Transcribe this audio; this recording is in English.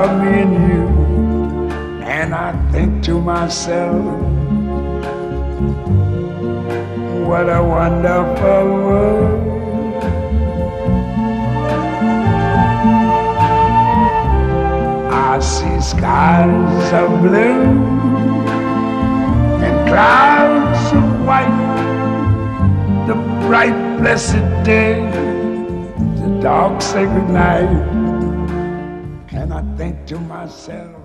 of me and you, and I think to myself, what a wonderful world. I see skies of blue and clouds of white, the bright blessed day, the dark sacred night, and I think to myself,